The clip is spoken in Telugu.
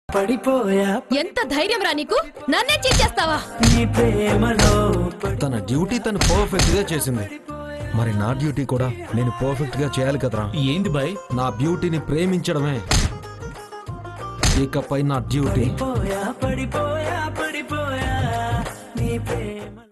పడిపోయా ఎంత ధైర్యం రా నీకు నన్నే చీట్ చేస్తావా నీ ప్రేమలో తన డ్యూటీ తను పర్ఫెక్ట్ గా చేసింది మరి నా డ్యూటీ కూడా నేను పర్ఫెక్ట్ గా చేయాలి కదరా ఏంది బాయ్ నా బ్యూటీని ప్రేమించడమే ఇకపై నా డ్యూటీ పడిపోయా నీ ప్రేమ